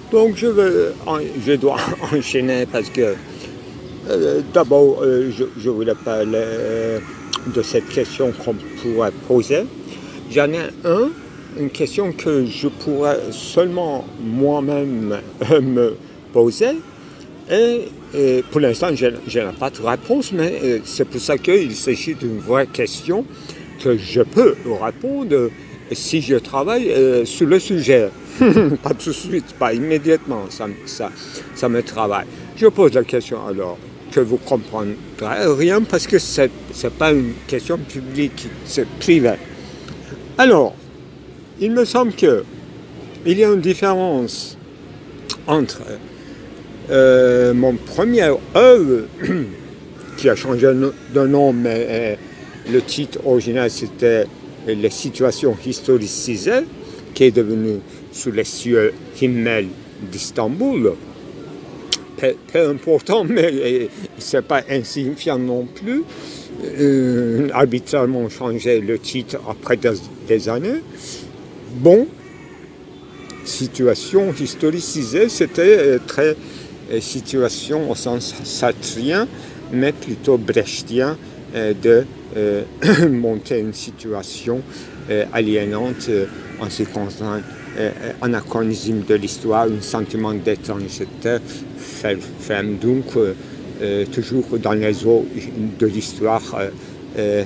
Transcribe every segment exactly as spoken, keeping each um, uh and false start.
Donc je, veux, je dois enchaîner parce que euh, d'abord euh, je, je voulais parler euh, de cette question qu'on pourrait poser. J'en ai un, une question que je pourrais seulement moi-même euh, me poser. Et, et pour l'instant, je, je n'ai pas de réponse, mais euh, c'est pour ça qu'il s'agit d'une vraie question que je peux répondre si je travaille euh, sur le sujet. Pas tout de suite, pas immédiatement, ça, ça, ça me travaille. Je pose la question alors, que vous comprendrez rien parce que ce n'est pas une question publique, c'est privé. Alors, il me semble qu'il y a une différence entre euh, mon premier œuvre, qui a changé de nom, mais euh, le titre original c'était Les situations historicisées, qui est devenu Sous les cieux Himmel d'Istanbul. Peu, peu important, mais ce n'est pas insignifiant non plus. Euh, arbitrairement changé le titre après des, des années. Bon, situation historicisée, c'était euh, très euh, situation au sens sartrien, mais plutôt brechtien, euh, de euh, monter une situation euh, aliénante euh, en ce qui concerne euh, anachronisme de l'histoire, un sentiment d'étrangeté, ferme donc euh, euh, toujours dans les eaux de l'histoire, euh, euh,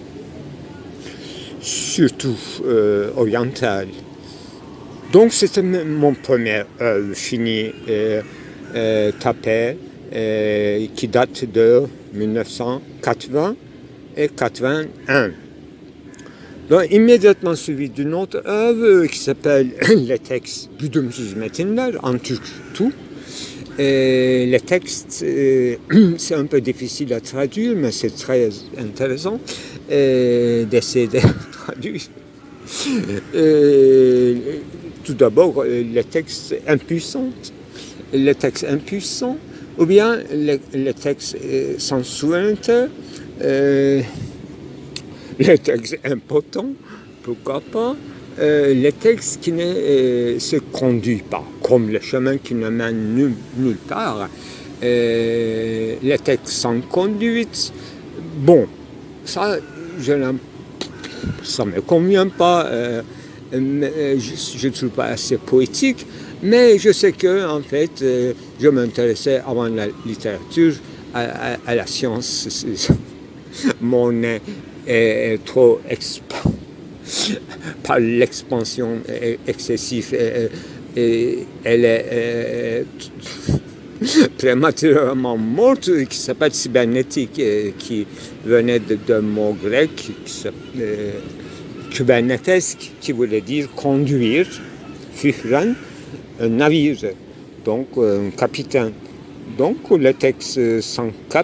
surtout euh, orientale. Donc c'était mon premier œuvre fini, euh, euh, tapé, euh, qui date de mille neuf cent quatre-vingts et quatre-vingt-un. Donc, immédiatement suivi d'une autre œuvre qui s'appelle Les textes Güdümsüz metinler, en tout. Et les textes, euh, c'est un peu difficile à traduire, mais c'est très intéressant euh, d'essayer de traduire. Euh, tout d'abord, les textes impuissants, les textes impuissants, ou bien les, les textes euh, sans souveraineté, euh, les textes impotents, pourquoi pas, euh, les textes qui ne euh, se conduisent pas, comme le chemin qui ne mène nulle, nulle part, euh, les textes sans conduite. Bon, ça, je ça ne me convient pas, euh, mais je ne trouve pas assez poétique, mais je sais que, en fait, euh, je m'intéressais avant la littérature à, à, à la science. Mon nez est trop exp- par l'expansion excessive, et, et elle est euh, prématurément morte, qui s'appelle cybernétique, qui venait d'un mot grec, qui euh, kubernetes, qui voulait dire conduire, führen, un navire, donc un capitaine. Donc le texte sans cap,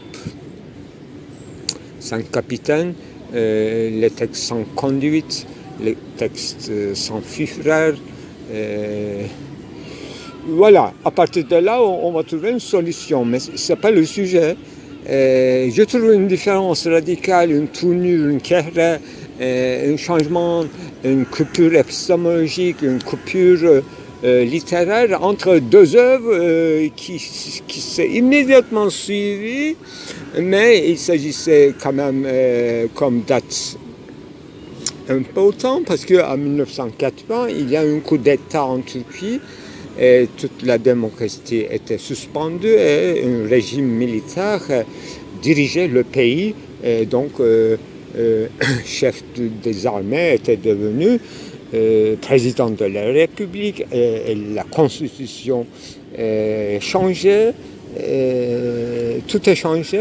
sans capitaine, euh, les textes sans conduite, les textes sans Führer. Euh, voilà, à partir de là, on, on va trouver une solution, mais ce n'est pas le sujet. Euh, je trouve une différence radicale, une tournure, une kehre, euh, un changement, une coupure épistémologique, une coupure euh, littéraire entre deux œuvres euh, qui, qui s'est immédiatement suivies, mais il s'agissait quand même euh, comme date important, parce qu'en mille neuf cent quatre-vingts, il y a un coup d'État en Turquie, et toute la démocratie était suspendue et un régime militaire euh, dirigeait le pays, et donc euh, euh, chef de, des armées était devenu euh, président de la République, et, et la constitution euh, changeait, et tout est changé,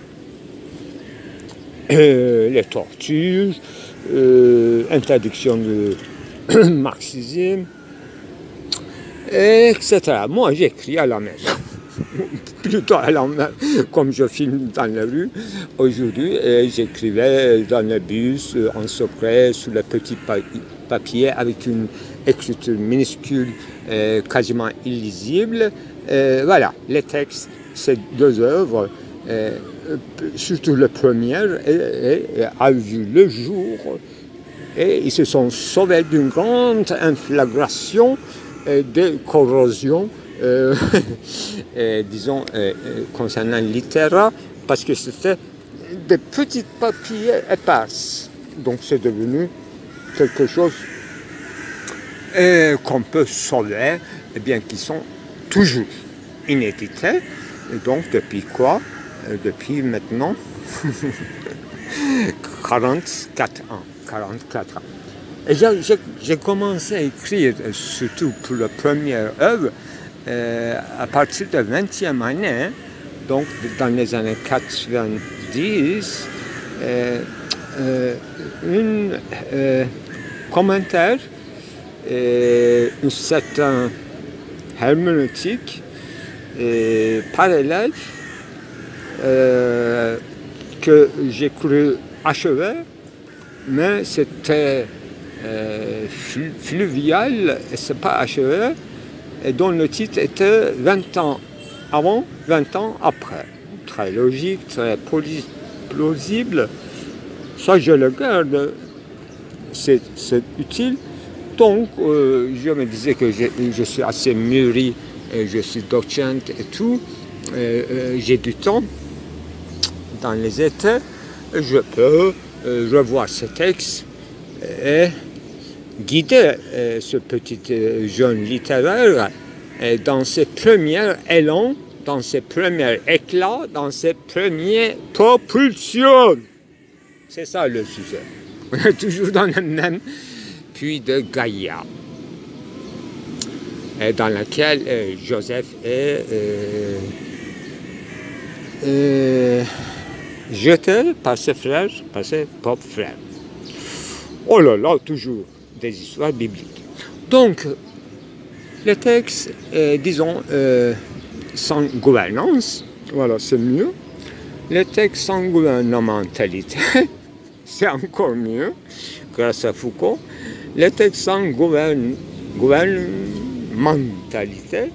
euh, les tortures, euh, interdiction du marxisme, et cetera. Moi, j'écris à la maison, plutôt à la main, comme je filme dans la rue aujourd'hui, et j'écrivais dans le bus, en secret, sur le petit papier, avec une écriture minuscule, euh, quasiment illisible. Euh, voilà, les textes, ces deux œuvres, euh, surtout la première, a vu le jour, et ils se sont sauvés d'une grande inflagration de corrosion euh, euh, disons, euh, concernant littéra, parce que c'était des petits papiers éparses. Donc c'est devenu quelque chose euh, qu'on peut sauver, et bien qui sont toujours inédités. Et donc depuis quoi? euh, Depuis maintenant quarante-quatre ans. quarante-quatre ans. Et j'ai commencé à écrire, surtout pour la première œuvre, euh, à partir de la vingtième année, donc dans les années quatre-vingt-dix, euh, euh, un euh, commentaire, euh, une certaine herméneutique euh, parallèle euh, que j'ai cru achever, mais c'était euh, fluvial et c'est pas achevé, et dont le titre était vingt ans avant, vingt ans après. Très logique, très plausible. Ça, je le garde, c'est utile. Donc, euh, je me disais que je, je suis assez mûri, et je suis docente et tout. Euh, euh, J'ai du temps dans les étés. Je peux euh, revoir ce texte et guider euh, ce petit euh, jeune littéraire euh, dans ses premiers élans, dans ses premiers éclats, dans ses premières propulsions. C'est ça le sujet. On est toujours dans le même puits de Gaïa, et dans lequel euh, Joseph est euh, euh, jeté par ses frères, par ses propres frères. Oh là là, toujours des histoires bibliques. Donc, le texte, euh, disons, euh, sans gouvernance, voilà, c'est mieux. Le texte sans gouvernementalité, c'est encore mieux, grâce à Foucault. Le texte sans gouverne, gouvernementalité,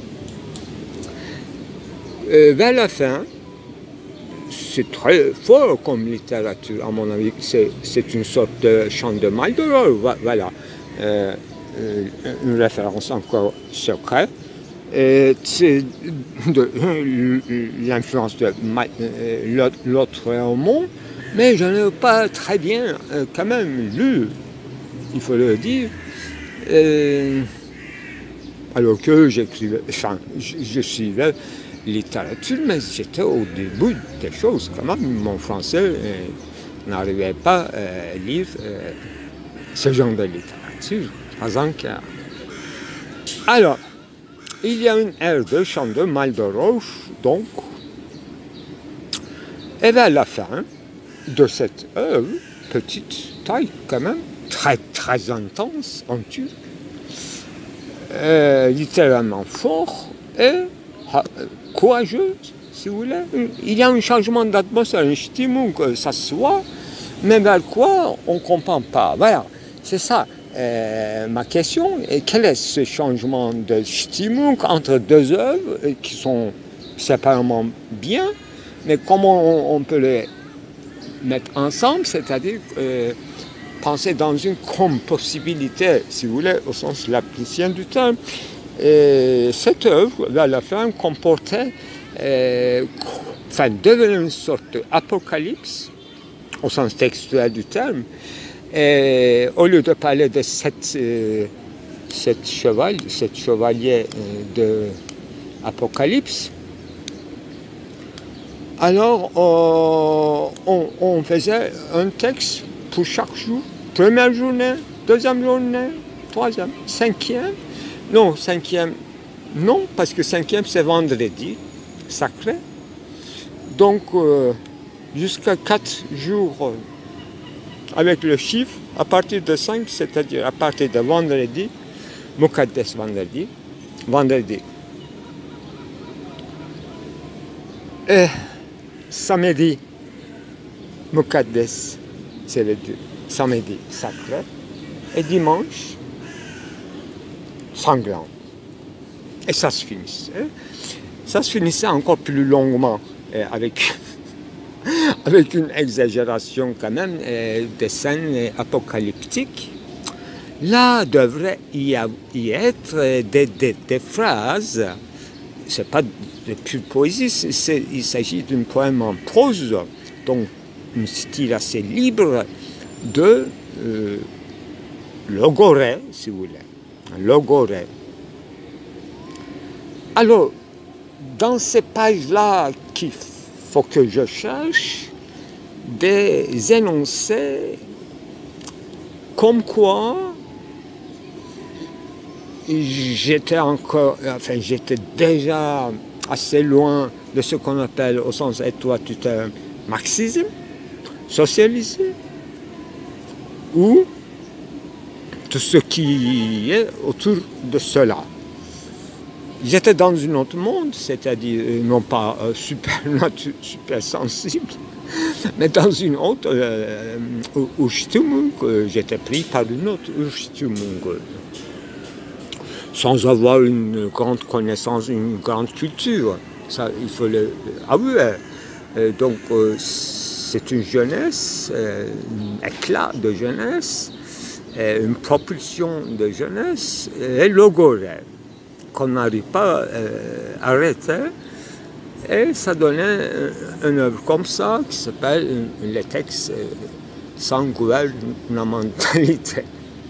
euh, vers la fin, c'est très fort comme littérature, à mon avis. C'est une sorte de chant de Maldoror, voilà. Euh, une référence encore secrète. C'est l'influence de l'autre roman, mais je n'ai pas très bien euh, quand même lu, il faut le dire. Euh, alors que j'écrivais, enfin, je, je suivais littérature, mais j'étais au début des choses quand même. Mon français euh, n'arrivait pas à lire euh, ce genre de littérature, pas encore. Alors, il y a une ère de chant de Maldoror, donc, et vers la fin de cette œuvre, petite taille quand même, très très intense en turc, euh, littéralement fort et courageux, si vous voulez. Il y a un changement d'atmosphère, un stimulant, que ça se voit, mais vers quoi on ne comprend pas. Voilà, c'est ça euh, ma question. Et quel est ce changement de stimulant entre deux œuvres qui sont séparément bien, mais comment on, on peut les mettre ensemble, c'est-à-dire euh, penser dans une compossibilité, si vous voulez, au sens laplicien du terme. Et cette œuvre, vers la fin, comportait, euh, enfin, devenait une sorte d'apocalypse, au sens textuel du terme. Et au lieu de parler de cette, euh, cette cheval, cette chevalier euh, de Apocalypse, alors euh, on, on faisait un texte pour chaque jour, première journée, deuxième journée, troisième, cinquième. Non, cinquième, non, parce que cinquième, c'est vendredi, sacré. Donc, euh, jusqu'à quatre jours euh, avec le chiffre, à partir de cinq, c'est-à-dire à partir de vendredi, Mukaddes vendredi, vendredi. Et samedi, Mukaddes, c'est le Dieu, samedi, sacré. Et dimanche, sanglant. Et ça se finissait. Ça se finissait encore plus longuement, avec, avec une exagération quand même, des scènes apocalyptiques. Là devrait y, y être des, des, des phrases, ce n'est pas de pure poésie, c est, c est, il s'agit d'un poème en prose, donc un style assez libre de euh, logorrhée, si vous voulez, logorrhée. Alors, dans ces pages-là qu'il faut que je cherche, des énoncés comme quoi j'étais encore, enfin j'étais déjà assez loin de ce qu'on appelle au sens étroit du terme marxisme, socialisme, ou tout ce qui est autour de cela. J'étais dans un autre monde, c'est-à-dire non pas euh, super, super sensible, mais dans une autre euh, Urstimmung, j'étais pris par une autre Urstimmung, sans avoir une grande connaissance, une grande culture, ça il faut le avouer. Euh, donc euh, c'est une jeunesse, euh, un éclat de jeunesse, euh, une propulsion de jeunesse, et logorrhée qu'on n'arrive pas euh, à arrêter, et ça donnait une œuvre comme ça qui s'appelle les textes euh, sans gouvernementalité.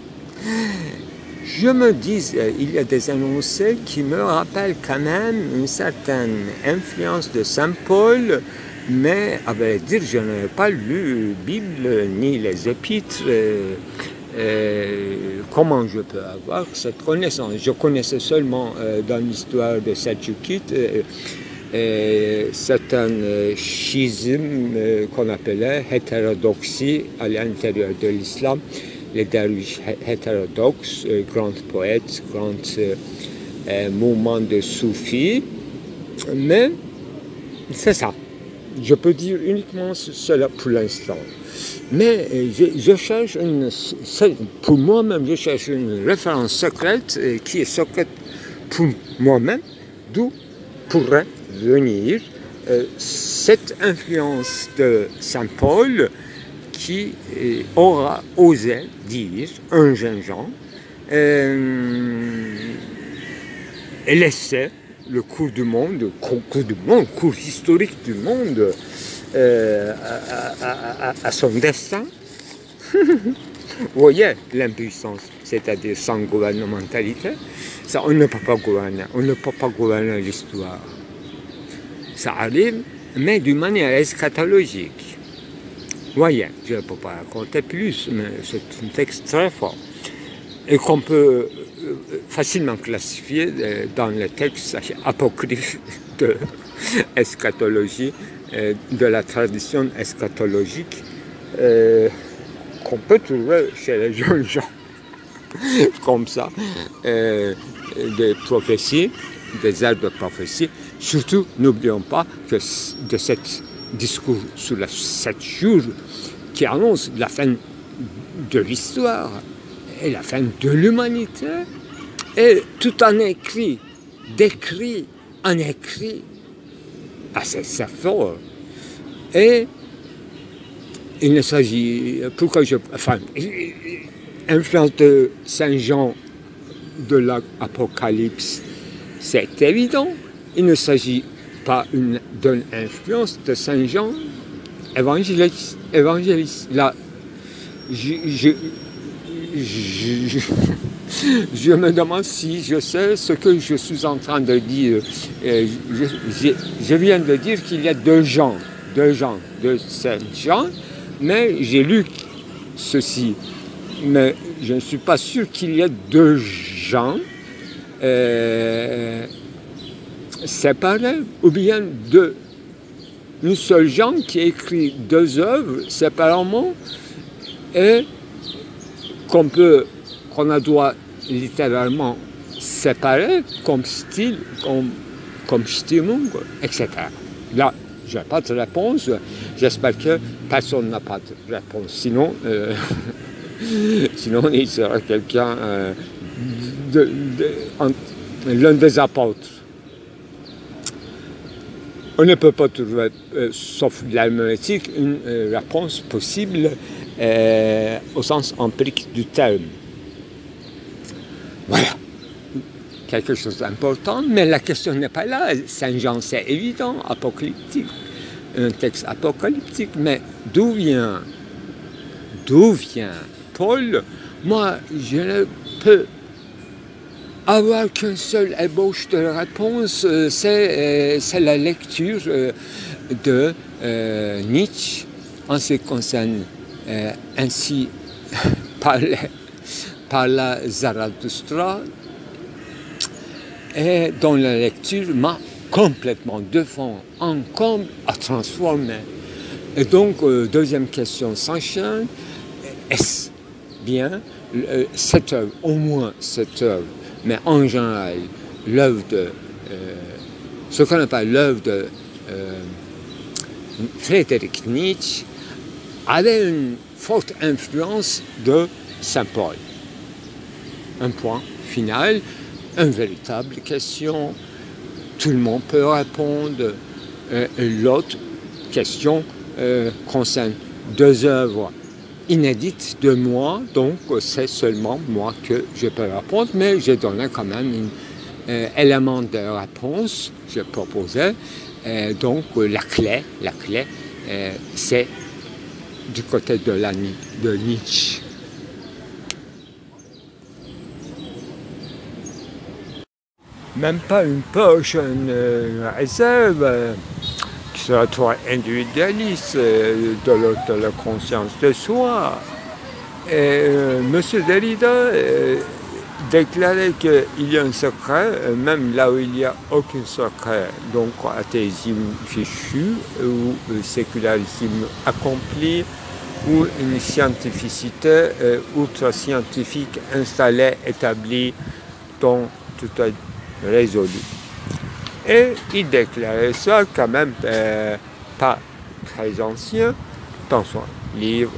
Je me dis, euh, il y a des énoncés qui me rappellent quand même une certaine influence de Saint Paul, mais à vrai dire, je n'ai pas lu la Bible ni les Épîtres. Euh, Euh, comment je peux avoir cette connaissance? Je connaissais seulement euh, dans l'histoire de Seljukide euh, euh, certains euh, schismes euh, qu'on appelait hétérodoxie à l'intérieur de l'islam, les derviches hétérodoxes, euh, grands poètes, grands euh, euh, mouvements de soufis, mais c'est ça. Je peux dire uniquement cela pour l'instant. Mais je, je cherche une, pour moi-même, je cherche une référence secrète qui est secrète pour moi-même, d'où pourrait venir euh, cette influence de Saint Paul qui euh, aura osé dire, un jeune Jean, euh, et laisser le cours du monde, cours du monde, cours historique du monde, euh, à, à, à, à son destin. Vous voyez l'impuissance, c'est-à-dire sans gouvernementalité, ça, on ne peut pas gouverner, on ne peut pas gouverner l'histoire. Ça arrive, mais d'une manière eschatologique. Vous voyez, je ne peux pas raconter plus, mais c'est un texte très fort, et qu'on peut facilement classifié dans les textes apocryphes de eschatologie, de la tradition eschatologique euh, qu'on peut trouver chez les jeunes gens, comme ça, euh, des prophéties, des airs de prophétie. Surtout, n'oublions pas que de ce discours sur les sept jours qui annonce la fin de l'histoire et la fin de l'humanité, et tout en écrit, décrit, en écrit, ah, c'est fort. Et il ne s'agit, pourquoi je, enfin, influence de Saint Jean de l'Apocalypse, c'est évident. Il ne s'agit pas d'une influence de Saint Jean évangéliste. évangéliste. Là, je, je, je, je, je me demande si je sais ce que je suis en train de dire. Je, je, je viens de dire qu'il y a deux gens, deux gens, deux Saint Jean, mais j'ai lu ceci. Mais je ne suis pas sûr qu'il y ait deux gens euh, séparés, ou bien deux. Une seule Jean qui écrit deux œuvres séparément et qu'on peut, qu'on a doit littéralement séparer comme style, comme, comme Stimmung, et cetera. Là, je n'ai pas de réponse. J'espère que personne n'a pas de réponse. Sinon, euh, sinon il sera quelqu'un, euh, de, de, l'un des apôtres. On ne peut pas trouver, euh, sauf l'herméneutique, une euh, réponse possible euh, au sens empirique du terme. Voilà, quelque chose d'important, mais la question n'est pas là. Saint-Jean, c'est évident, apocalyptique, un texte apocalyptique, mais d'où vient, d'où vient Paul? Moi, je ne peux avoir qu'une seule ébauche de réponse, c'est euh, la lecture euh, de euh, Nietzsche en ce qui concerne euh, ainsi par, les, par la Zarathustra, et dont la lecture m'a complètement de fond en comble à transformer. Et donc, euh, deuxième question s'enchaîne, est-ce bien euh, cette œuvre, au moins cette œuvre, mais en général, l'œuvre de, euh, ce qu'on appelle l'œuvre de euh, Friedrich Nietzsche, avait une forte influence de Saint Paul. Un point final, une véritable question, tout le monde peut répondre. Euh, L'autre question euh, concerne deux œuvres inédite de moi, donc c'est seulement moi que je peux répondre, mais j'ai donné quand même un euh, élément de réponse, je proposais, euh, donc euh, la clé, la clé, euh, c'est du côté de, la, de Nietzsche. Même pas une poche, une, une réserve, euh, qui sera trop individualiste, euh, de, la, de la conscience de soi. Et euh, M. Derrida euh, déclarait qu'il y a un secret, euh, même là où il n'y a aucun secret, donc athéisme fichu, ou euh, sécularisme accompli, ou une scientificité euh, ultra-scientifique installée, établie, dont tout est résolu. Et il déclarait ça quand même euh, pas très ancien dans son livre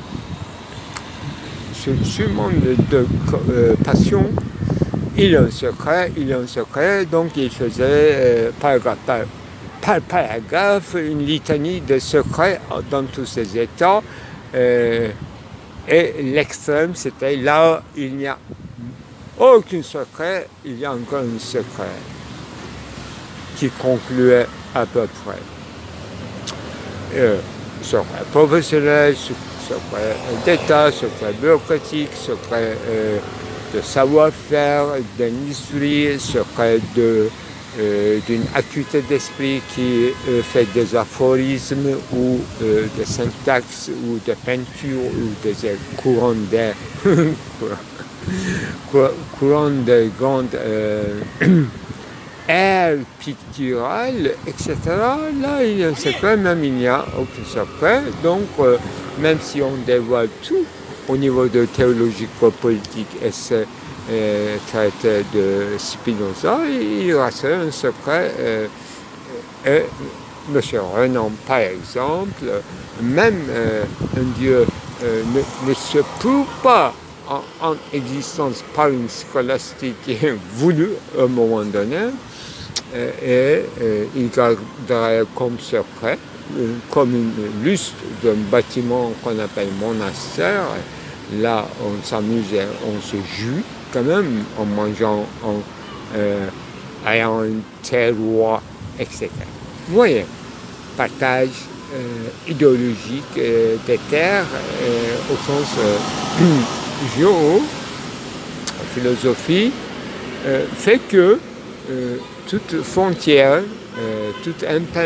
sur, sur mon de, de euh, passion. Il a un secret, il a un secret, donc il faisait euh, paragraphe par, par paragraphe une litanie de secrets dans tous ces états. Euh, et l'extrême, c'était là où il n'y a aucun secret, il y a encore un secret qui concluait à peu près. Euh, secret professionnel, secret d'État, secret bureaucratique, secret euh, de savoir-faire, d'industrie, secret de, euh, d'une acuité d'esprit qui euh, fait des aphorismes ou euh, des syntaxes ou des peintures ou des courants d'air, courants de grandes euh, air pictural, et cetera. Là, il y a un secret, même il n'y a aucun secret. Donc, euh, même si on dévoile tout au niveau de théologico-politique et ce euh, traité de Spinoza, il resterait un secret. Euh, et M. Renan, par exemple, même euh, un Dieu euh, ne, ne se prouve pas en, en existence par une scolastique voulue à un moment donné. Et, et il garderait comme secret, comme une lustre d'un bâtiment qu'on appelle monastère. Là, on s'amuse, on se joue quand même en mangeant, en euh, ayant un terroir, et cetera. Vous voyez, partage euh, idéologique euh, des terres euh, au sens euh, géo, philosophie, euh, fait que euh, toute frontière, euh, toute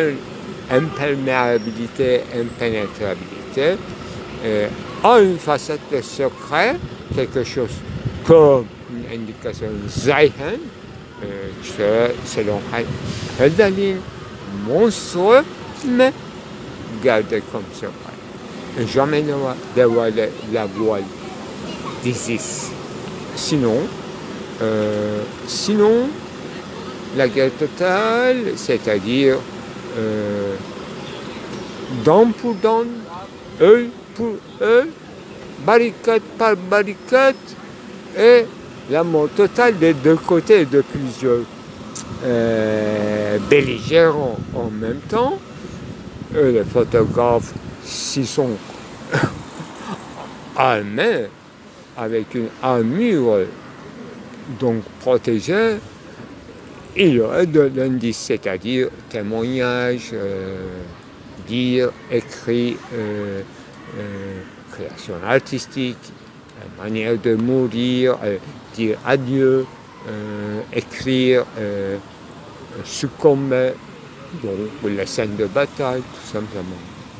imperméabilité, impénétrabilité, euh, a une facette de secret, quelque chose comme une indication Zeichen, euh, qui serait, selon Hölderlin, monstrueux, mais gardé comme secret. Et jamais ne va dévoiler la voile d'Isis. Sinon, euh, sinon, la guerre totale, c'est-à-dire euh, dent pour dent, œil pour œil, barricade par barricade, et la mort totale des deux côtés de plusieurs euh, belligérants en même temps. Et les photographes s'y sont armés avec une armure donc protégé, il y aurait de l'indice, c'est-à-dire témoignage, euh, dire, écrit, euh, euh, création artistique, manière de mourir, euh, dire adieu, euh, écrire, euh, succomber, donc les scènes de bataille, tout simplement.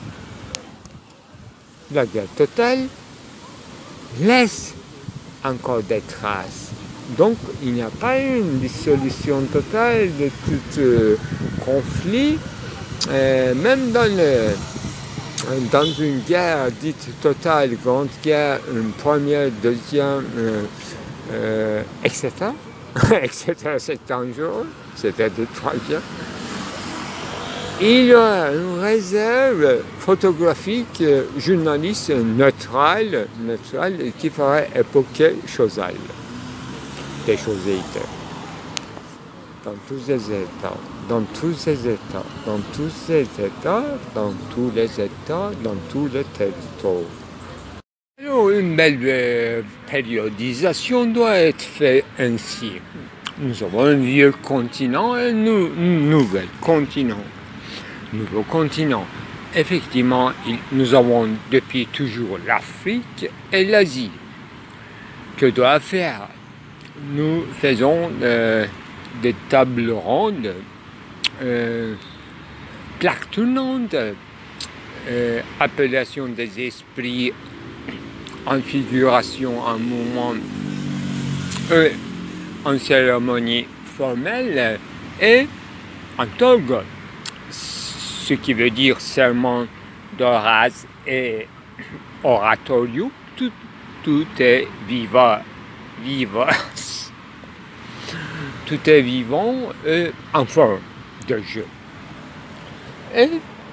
La guerre totale laisse encore des traces. Donc il n'y a pas une dissolution totale de tout euh, conflit, euh, même dans, le, dans une guerre dite totale, grande guerre, une première, deuxième, euh, euh, et cetera et cetera c'est dangereux, c'était le troisième. Il y a une réserve photographique, journaliste neutrale, neutrale qui ferait époquer Chazal, des choses éternelles. Dans tous les États, dans tous les États, dans tous les États, dans tous les États, dans tous les territoires. Alors, une belle euh, périodisation doit être faite ainsi. Nous avons un vieux continent et un nouvel continent. Nouveau continent. Effectivement, il, nous avons depuis toujours l'Afrique et l'Asie. Que doit faire? Nous faisons euh, des tables rondes, euh, plaques tournantes, euh, appellation des esprits en figuration, en mouvement, euh, en cérémonie formelle et en togue. Ce qui veut dire serment d'Horace et oratorio, tout, tout est vivant, vivace. Tout est vivant et en forme de jeu. Et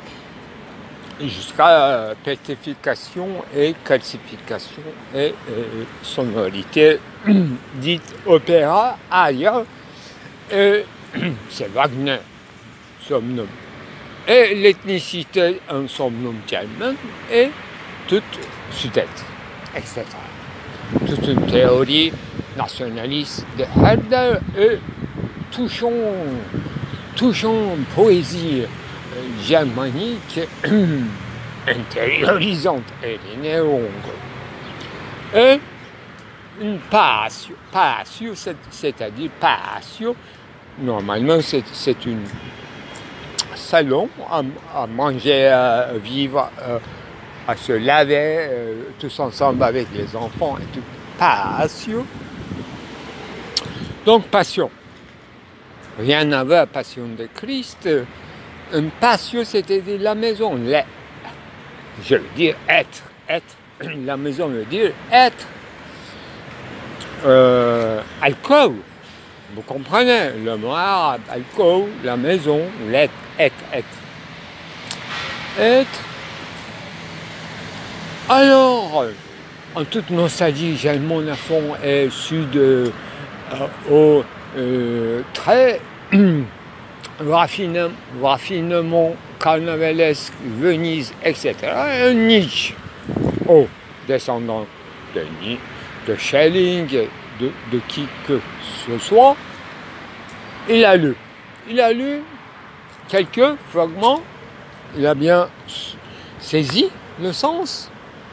jusqu'à pétrification et calcification et euh, sonorité dite opéra, aria, et c'est Wagner, somnum. Et l'ethnicité, un somnum tellement, et toute sud-est, et cetera. Toute une théorie nationaliste de Herder et touchant, touchant poésie germanique intériorisante et longue. Et une passion, passion c'est-à-dire passion, normalement c'est une salon à, à manger, à vivre, à, à se laver euh, tous ensemble avec les enfants et tout. Passion. Donc passion. Rien à voir, passion de Christ. Une passion, c'était la maison. Les, je veux dire être. Être. La maison veut dire être. Euh, alcôve. Vous comprenez, le mot arabe, alcôve, la maison, l'être, être, être. Être. Alors, en toute nostalgie, j'ai mon affond et sud euh, au euh, très raffinement, raffinement carnavalesque, Venise, et cetera. Un Nietzsche, oh, descendant de, de Schelling, de, de qui que ce soit, il a lu. Il a lu quelques fragments, il a bien saisi le sens,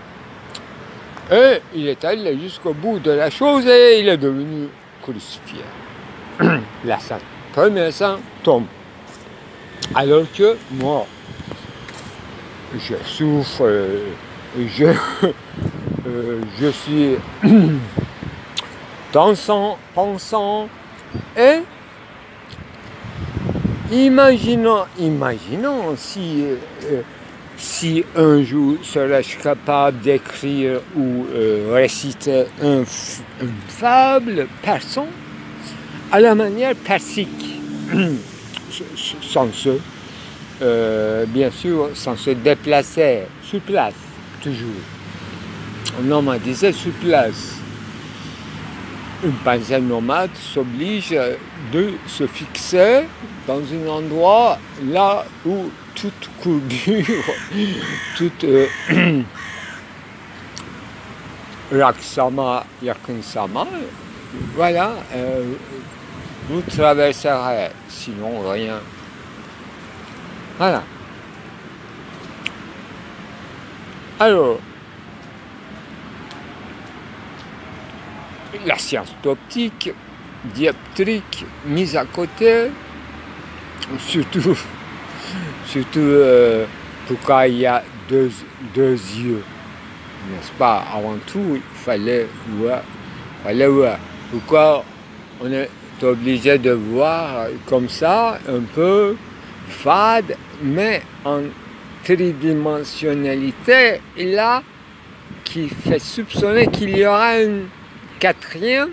et il est allé jusqu'au bout de la chose et il est devenu crucifié. La sainte, premier saint tombe. Alors que moi, je souffre, euh, je, euh, je suis dansant, pensant, et imaginons, imaginons si, euh, si un jour serais-je capable d'écrire ou euh, réciter un, une fable persan à la manière persique, sans se, euh, bien sûr, sans se déplacer, sur place, toujours. On m'a disait sur place. Une pensée nomade s'oblige de se fixer dans un endroit là où toute courbure, toute euh, Raksama, Yakinsama voilà, euh, vous traverserez, sinon rien. Voilà. Alors, la science d'optique, dioptrique, mise à côté, surtout, surtout euh, pourquoi il y a deux, deux yeux, n'est-ce pas? Avant tout, il fallait voir, fallait voir. Pourquoi on est obligé de voir comme ça, un peu fade, mais en tridimensionnalité, là, qui fait soupçonner qu'il y aura une quatrième.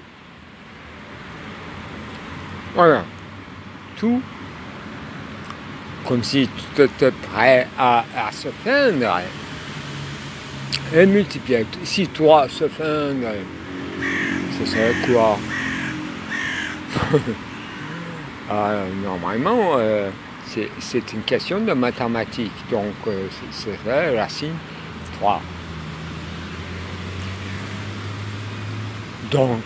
Voilà. Tout comme si tout était prêt à, à se feindre. Et multiplier. Si trois se feindre, ce serait quoi? euh, Normalement, euh, c'est une question de mathématiques. Donc, euh, ce serait racine trois. Donc,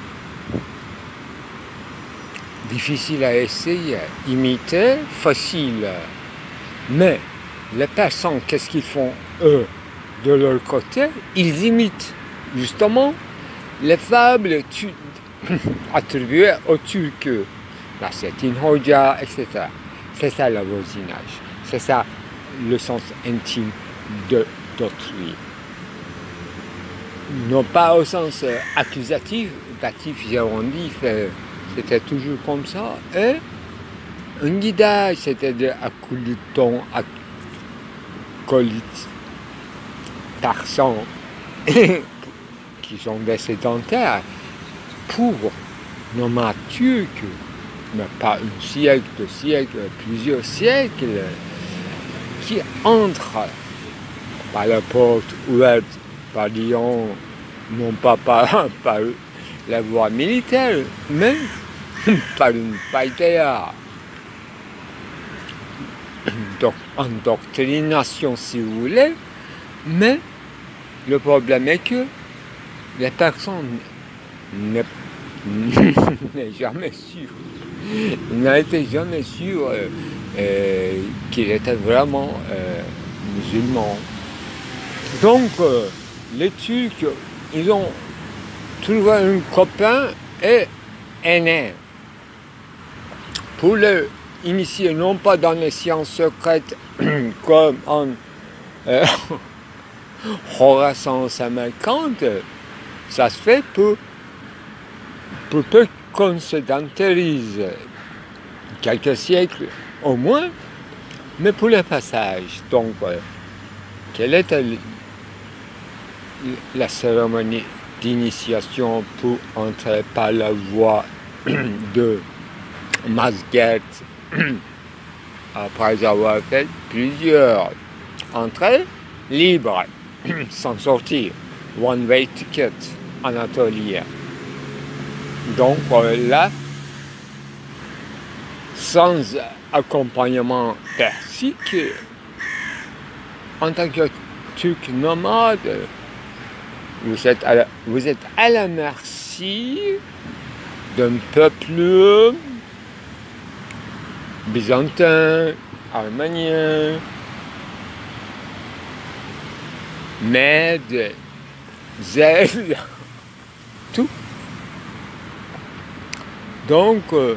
difficile à essayer, imiter, facile. Mais les personnes, qu'est-ce qu'ils font, eux, de leur côté? Ils imitent justement les fables attribuées aux Turcs, la Setin Hoca, et cetera. C'est ça le voisinage, c'est ça le sens intime de d'autrui. Non pas au sens accusatif, datif, gérondif, c'était toujours comme ça. Et un guidage, c'est-à-dire accouliton, acolytes, tarsans, qui sont des sédentaires, pour nomades turcs, mais pas un siècle, deux siècles, plusieurs siècles, qui entrent par la porte ouverte par Lyon, non pas par, par la voie militaire, mais par une païtéa. Donc, endoctrination, si vous voulez, mais le problème est que les personnes n'est jamais sûres, n'a été jamais sûr euh, euh, qu'il était vraiment euh, musulman. Donc, euh, les Turcs, ils ont trouvé un copain et aîné pour le initier, non pas dans les sciences secrètes comme en euh, Horace Samarcande, ça se fait pour, pour peu qu'on se sédentarise quelques siècles au moins, mais pour le passage. Donc, euh, quelle était la cérémonie d'initiation pour entrer par la voie de Masguet après avoir fait plusieurs entrées libres, sans sortir, one-way ticket anatolien. Donc là, sans accompagnement persique, en tant que Turc nomade, vous êtes à la, vous êtes à la merci d'un peuple byzantin, arménien, mède, zèle, tout. Donc, euh,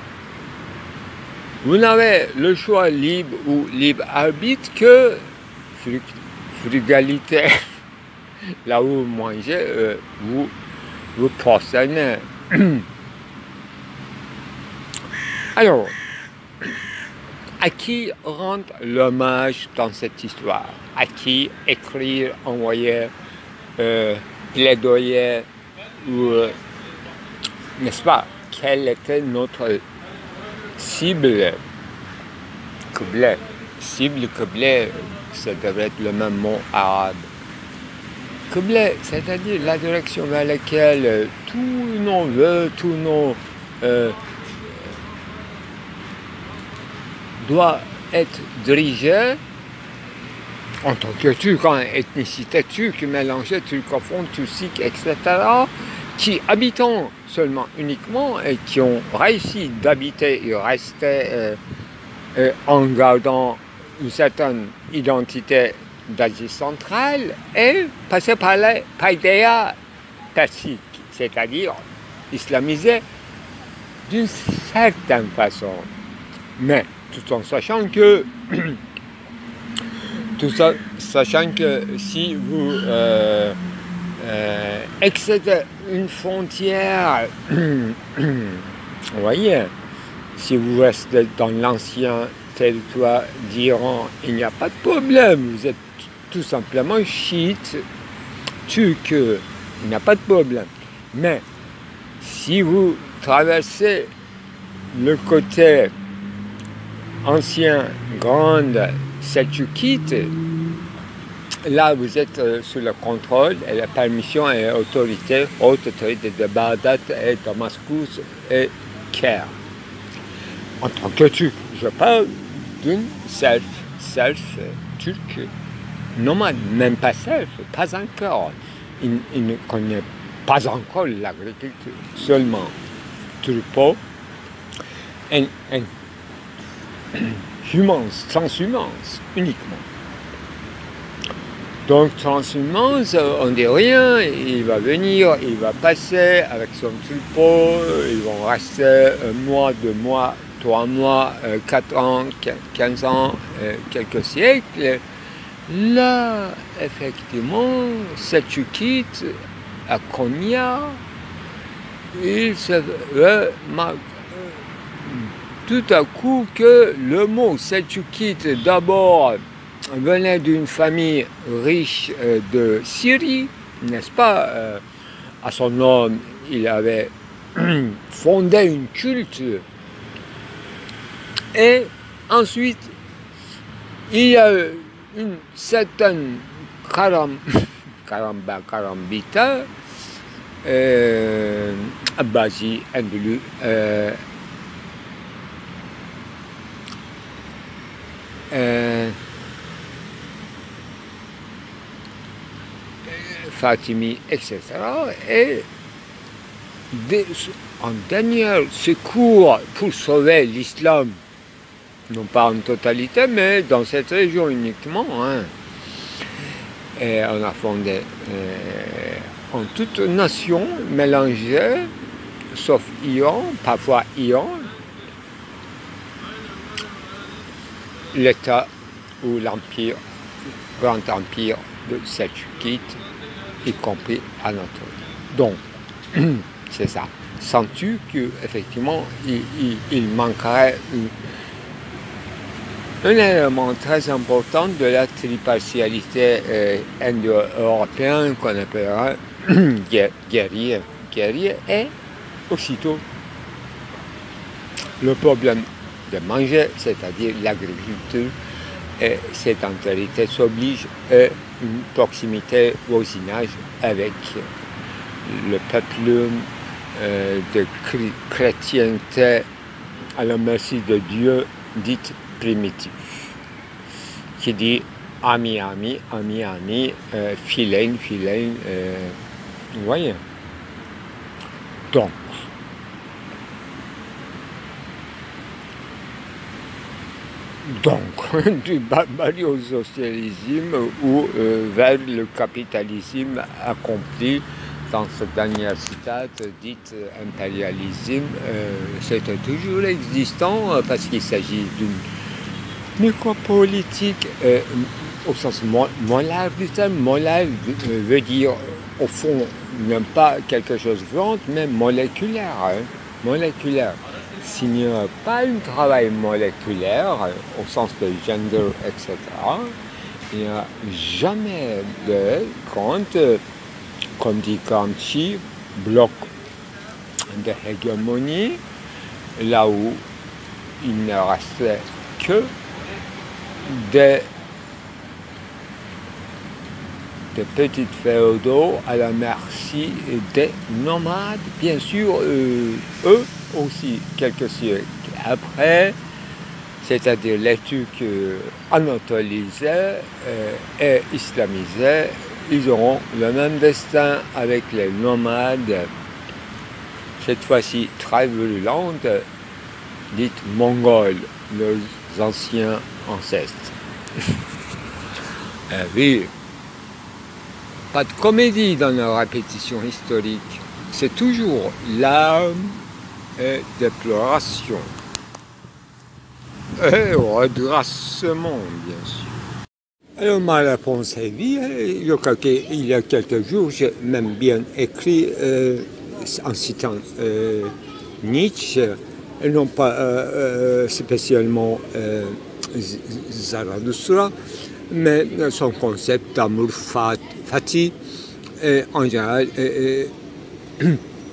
vous n'avez le choix libre ou libre arbitre que frugalité. Là où vous mangez, euh, vous vous prosternez. Alors, à qui rendre l'hommage dans cette histoire? À qui écrire, envoyer, euh, plaidoyer, ou euh, n'est-ce pas? Quelle était notre cible? Qibla. Cible, qibla, ça devrait être le même mot arabe. Qibla, c'est-à-dire la direction vers laquelle tous nos vœux, tous nos euh, doit être dirigé en tant que turc, en ethnicité turque, mélangée turcophone, turcique, et cetera. qui habitant seulement uniquement et qui ont réussi d'habiter et rester euh, euh, en gardant une certaine identité d'Asie centrale et passer par la païdéa persique, c'est-à-dire islamisée d'une certaine façon. Mais tout en sachant que tout ça, sachant que si vous euh, euh, excédez une frontière, vous voyez, si vous restez dans l'ancien territoire d'Iran, il n'y a pas de problème, vous êtes tout simplement chiite, turc, il n'y a pas de problème. Mais si vous traversez le côté ancien, grande, seljoukite, là vous êtes euh, sous le contrôle et la permission et l'autorité, haute autorité de Bagdad et Damascus et Caire. En tant que turc, je parle d'une self, self turc nomade, même pas self, pas encore. Il, il ne connaît pas encore l'agriculture, seulement troupeau et, et humance, transhumance uniquement. Donc transhumance, on dit rien, il va venir, il va passer avec son troupeau, ils vont rester un mois, deux mois, trois mois, quatre ans, quinze ans, quelques siècles. Là, effectivement, seljoukite à Konya, il se remarque tout à coup que le mot seljoukite d'abord venait d'une famille riche de Syrie, n'est-ce pas? À son nom, il avait fondé une culte. Et ensuite, il y a une certaine Karam, Karamba, Karambita, euh, Abbasi, Andalou, euh, euh, Fatimi, et cetera. Et des, en dernier secours pour sauver l'islam, non pas en totalité, mais dans cette région uniquement, hein. Et on a fondé euh, en toute nation mélangée, sauf Iran, parfois Iran, l'État ou l'Empire, grand empire de Seljoukide, y compris Anatolie. Donc, c'est ça. Sens-tu qu'effectivement, il, il, il manquerait une, un élément très important de la tripartialité euh, indo-européenne qu'on appellera guerrier, guerrier et aussitôt le problème de manger, c'est-à-dire l'agriculture et sédentarité s'oblige à une proximité, voisinage avec le peuple euh, de chrétienté à la merci de Dieu, dite primitif, qui dit ami, ami, ami, ami, euh, filaine, filaine, euh, vous voyez. Donc, donc, du barbarie au socialisme ou euh, vers le capitalisme accompli dans cette dernière citate dite impérialisme, euh, c'était toujours existant euh, parce qu'il s'agit d'une micropolitique euh, au sens moral du terme. Moral euh, veut dire au fond non pas quelque chose de violent, mais moléculaire, hein, moléculaire. S'il n'y a pas un travail moléculaire au sens de gender, et cetera, il n'y a jamais de compte, comme dit Gramsci, bloc de hégémonie, là où il ne restait que des, des petits féodaux à la merci des nomades, bien sûr, euh, eux aussi quelques siècles après, c'est-à-dire les Turcs euh, anatolisés euh, et islamisés, ils auront le même destin avec les nomades cette fois-ci très virulente, dite mongols, nos anciens ancêtres. euh, oui, pas de comédie dans la répétition historique, c'est toujours larmes et déploration. Et redressement, bien sûr. Alors ma réponse est oui. Je crois qu'il y a quelques jours, j'ai même bien écrit euh, en citant euh, Nietzsche, et non pas euh, euh, spécialement euh, Zarathustra, mais son concept d'amour fati, et en général, et, et,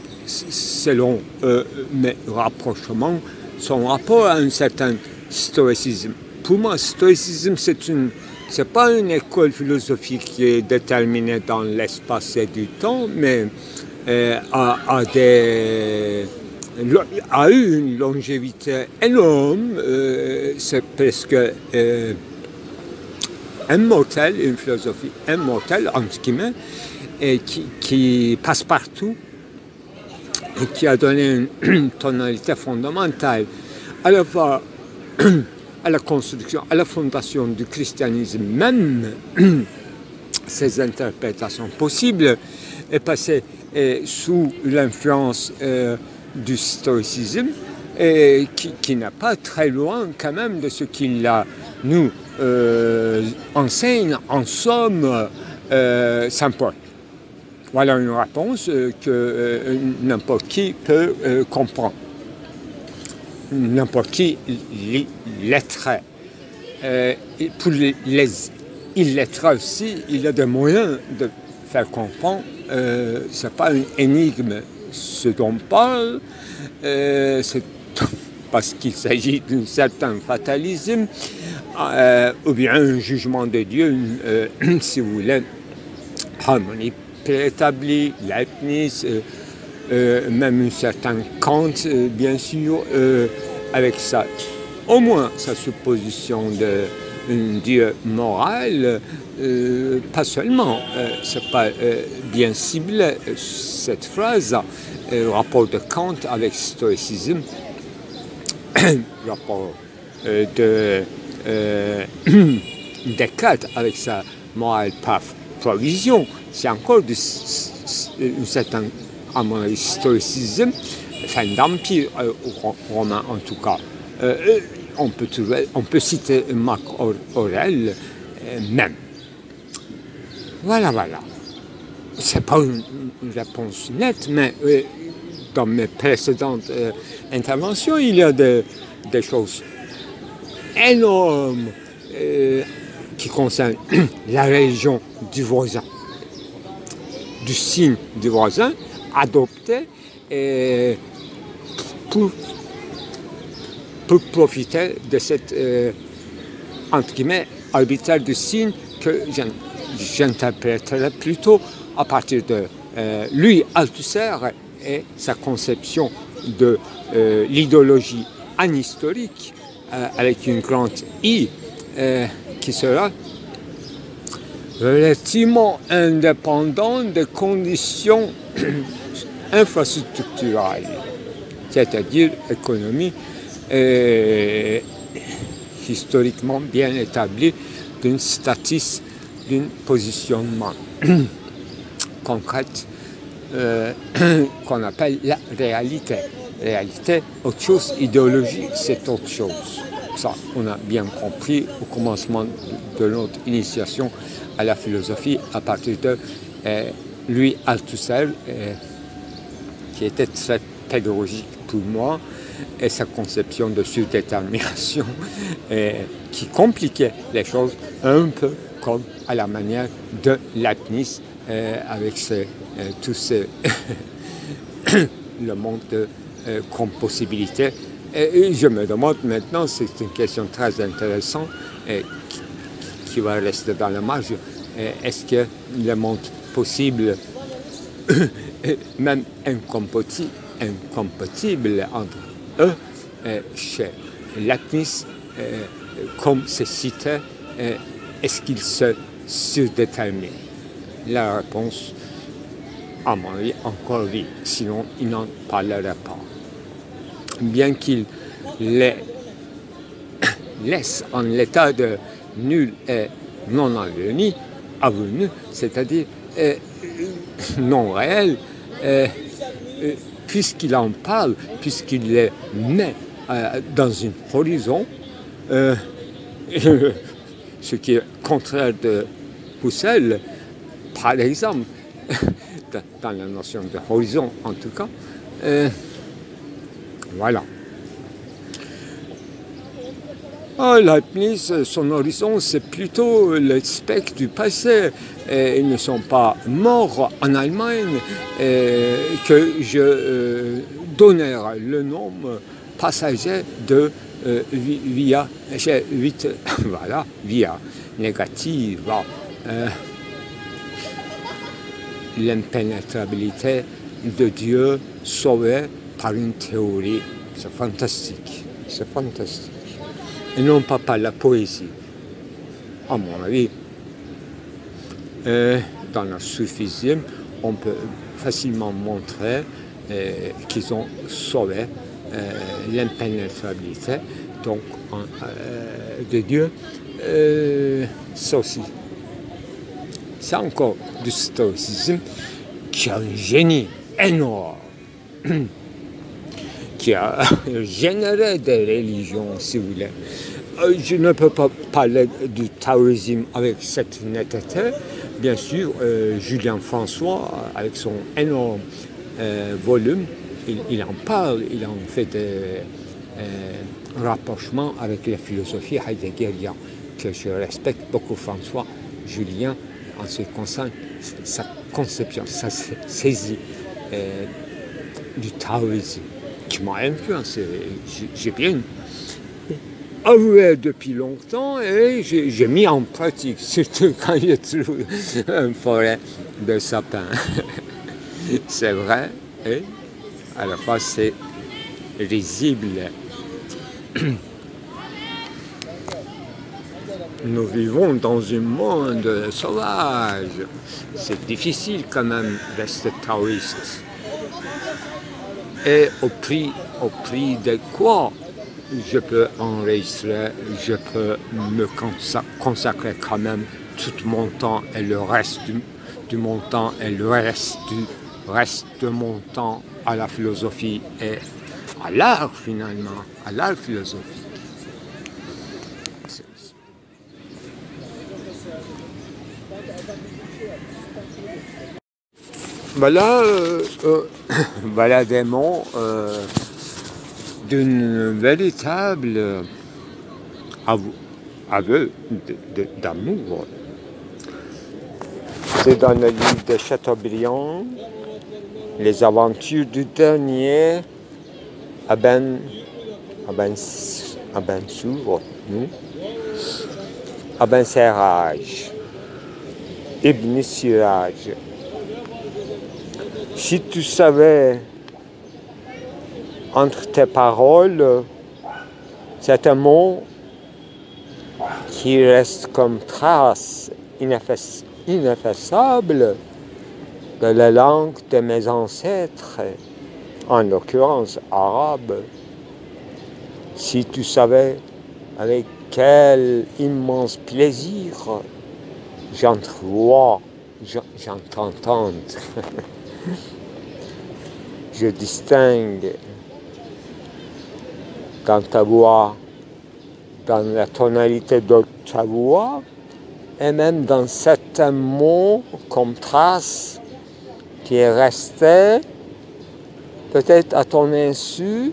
selon euh, mes rapprochements, son rapport à un certain stoïcisme. Pour moi, le stoïcisme, c'est une, c'est pas une école philosophique qui est déterminée dans l'espace et du temps, mais euh, a, a, des, a eu une longévité énorme. Euh, c'est presque euh, immortel, une philosophie immortelle, entre guillemets, et qui, qui passe partout et qui a donné une, une tonalité fondamentale à la fois à la construction, à la fondation du christianisme même. Ces interprétations possibles est passée euh, sous l'influence euh, du stoïcisme, et qui, qui n'est pas très loin quand même de ce qu'il nous euh, enseigne en somme euh, Saint Paul. Voilà une réponse euh, que euh, n'importe qui peut euh, comprendre. N'importe qui lettré. Euh, pour les, les illettrés aussi, il y a des moyens de faire comprendre. Euh, ce n'est pas une énigme ce dont on parle, euh, c'est parce qu'il s'agit d'un certain fatalisme, euh, ou bien un jugement de Dieu, euh, si vous voulez, harmonie préétablie, Leibniz, euh, Euh, même un certain Kant, euh, bien sûr, euh, avec ça, au moins sa supposition d'un Dieu moral, euh, pas seulement, euh, c'est pas euh, bien ciblé cette phrase, euh, rapport de Kant avec stoïcisme, rapport euh, de euh, Descartes avec sa morale par provision, c'est encore de, une certaine à mon avis, stoïcisme, fin d'empire euh, romain en tout cas. Euh, on, peut trouver, on peut citer Marc Aurèle euh, même. Voilà, voilà. Ce n'est pas une, une réponse nette, mais euh, dans mes précédentes euh, interventions, il y a de, des choses énormes euh, qui concernent la religion du voisin, du signe du voisin, adopté et pour, pour profiter de cette euh, entre guillemets arbitraire du signe que j'interpréterai plutôt à partir de euh, lui, Althusser, et sa conception de euh, l'idéologie anhistorique euh, avec une grande I euh, qui sera relativement indépendant des conditions infrastructurelles, c'est-à-dire économie euh, historiquement bien établie d'une status, d'un positionnement concrète euh, qu'on appelle la réalité. Réalité, autre chose, idéologie, c'est autre chose. Ça, on a bien compris au commencement de, de notre initiation à la philosophie à partir de euh, lui, Althusser, euh, qui était très pédagogique pour moi, et sa conception de surdétermination euh, qui compliquait les choses un peu comme à la manière de Leibniz euh, avec ses, euh, tous ces le monde de euh, compossibilité. Et je me demande maintenant, c'est une question très intéressante et qui, qui va rester dans la marge, est-ce que le monde possible, même incompatible, incompatible entre eux, chez Leibniz, comme c'est cité, est-ce qu'il se surdétermine? La réponse à mon avis, encore vit, sinon il n'en parlerait pas. Bien qu'il les laisse en l'état de nul et non avenu, avenu c'est-à-dire euh, non réel, euh, euh, puisqu'il en parle, puisqu'il les met euh, dans une horizon, euh, ce qui est contraire de Husserl, par exemple, dans la notion de horizon en tout cas, euh, voilà. Oh, Leibniz, son horizon, c'est plutôt le spectre du passé. Et ils ne sont pas morts en Allemagne, et que je euh, donnerai le nom passager de euh, via, vite, voilà, via négative, euh, l'impénétrabilité de Dieu sauvé par une théorie. C'est fantastique, c'est fantastique. Et non pas par la poésie, à mon avis. Et dans le soufisme, on peut facilement montrer euh, qu'ils ont sauvé euh, l'impénétrabilité donc, en, euh, de Dieu. Euh, ça aussi, c'est encore du stoïcisme qui a un génie énorme, qui a généré des religions, si vous voulez. Je ne peux pas parler du taoïsme avec cette netteté. Bien sûr, euh, Julien François, avec son énorme euh, volume, il, il en parle, il en fait des euh, rapprochements avec la philosophie heideggerienne, que je respecte beaucoup. François Julien, en ce qui concerne sa conception, sa saisie euh, du taoïsme, qui m'a influencé. J'ai bien avoué depuis longtemps et j'ai mis en pratique, surtout quand je trouve une forêt de sapins. C'est vrai et à la fois c'est risible. Nous vivons dans un monde sauvage. C'est difficile quand même de rester taoïste. Et au prix, au prix de quoi je peux enregistrer, je peux me consacrer quand même tout mon temps et le reste du, du mon temps et le reste du reste de mon temps à la philosophie et à l'art finalement, à l'art philosophique. Voilà, euh, euh, voilà des mots euh, d'une véritable aveu, aveu d'amour. C'est dans le livre de Chateaubriand, Les aventures du dernier Aben, Aben, Abensour, nous, Abenserraj, Ibn Siraj. Si tu savais entre tes paroles, c'est un mot qui reste comme trace ineffaçable de la langue de mes ancêtres, en l'occurrence arabe. Si tu savais avec quel immense plaisir j'entrevois, j'entends, je distingue dans ta voix, dans la tonalité de ta voix, et même dans certains mots comme trace qui est resté, peut-être à ton insu,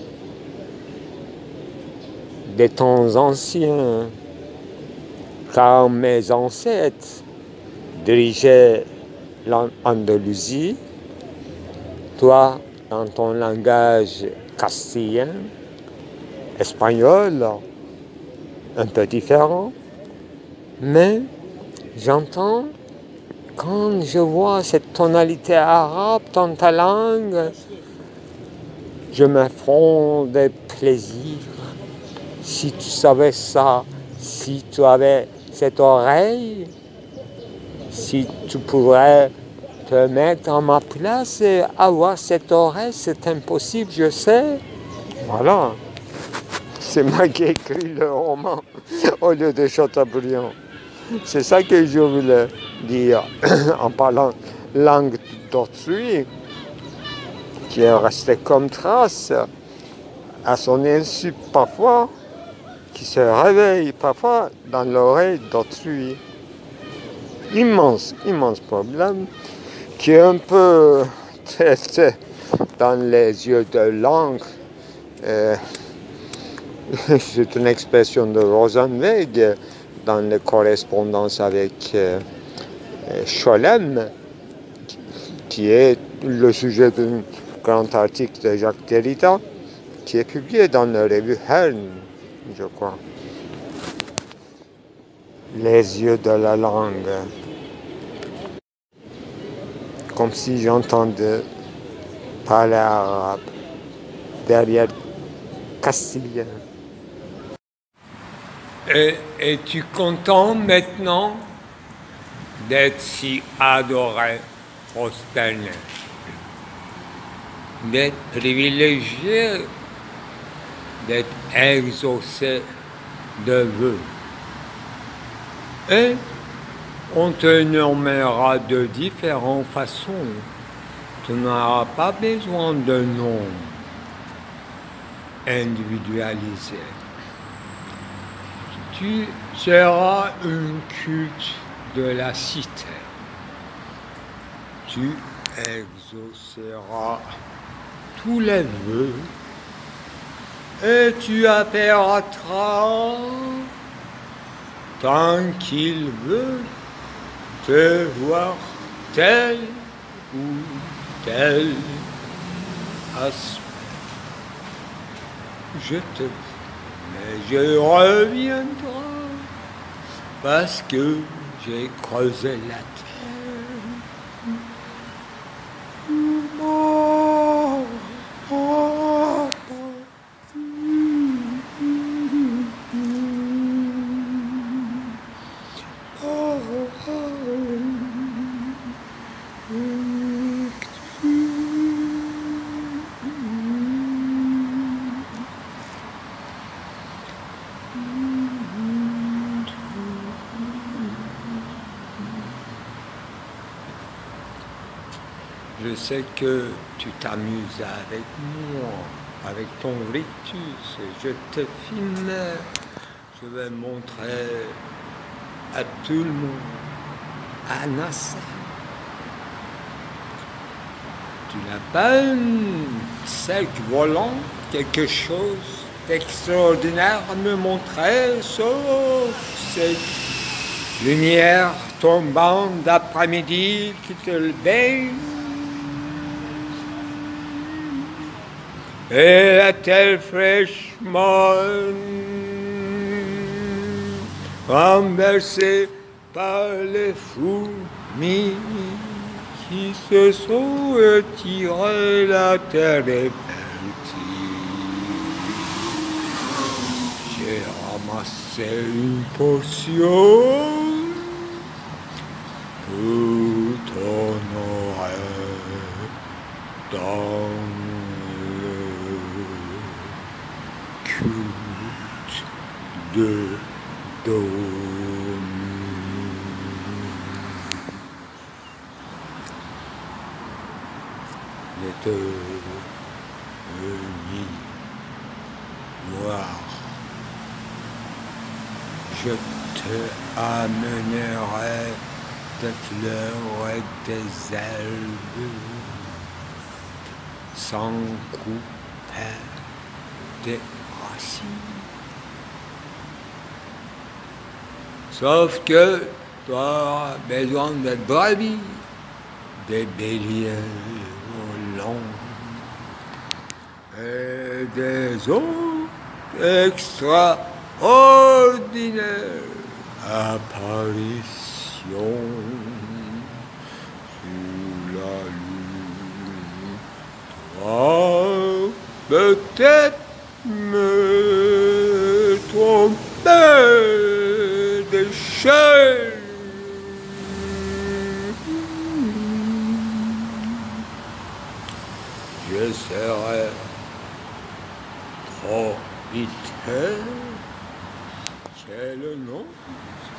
des temps anciens, car mes ancêtres dirigeaient l'Andalousie, toi, dans ton langage castillan, espagnol, un peu différent, mais j'entends, quand je vois cette tonalité arabe dans ta langue, je me fonds de plaisir. Si tu savais ça, si tu avais cette oreille, si tu pourrais te mettre à ma place et avoir cette oreille, c'est impossible, je sais. Voilà. C'est moi qui ai écrit le roman au lieu de Chateaubriand. C'est ça que je voulais dire en parlant langue d'autrui, qui est restée comme trace à son insu parfois, qui se réveille parfois dans l'oreille d'autrui. Immense, immense problème qui est un peu traité dans les yeux de l'encre. Euh, c'est une expression de Rosenweg dans les correspondances avec euh, Scholem, qui est le sujet d'un grand article de Jacques Derrida, qui est publié dans la revue Hern, je crois. Les yeux de la langue. Comme si j'entendais parler arabe derrière Castille. Et es-tu content maintenant d'être si adoré, prosterné, d'être privilégié, d'être exaucé de vœux? Et on te nommera de différentes façons. Tu n'auras pas besoin de nom individualisé. Tu seras un culte de la cité. Tu exauceras tous les vœux et tu apparaîtras tant qu'il veut te voir tel ou tel aspect. Je te mais je reviendrai parce que j'ai creusé la terre. Oh, oh, oh. Je sais que tu t'amuses avec moi, avec ton rictus. Je te filme, je vais montrer à tout le monde, à NASA. Tu n'as pas un cercle volant, quelque chose d'extraordinaire à me montrer, sauf cette lumière tombante d'après-midi qui te baigne? Et la terre fraîchement renversée par les fourmis qui se sont retirées, la terre est partie. J'ai ramassé une portion pour ton oreille dans de dormir. Je te venir voir. Je te amènerai des fleurs et des herbes sans couper des racines. Sauf que tu as besoin de brebis, des béliers volants et des autres extraordinaires apparitions sous la lune. Toi, peut-être me tromper de chair. Quel, quel nom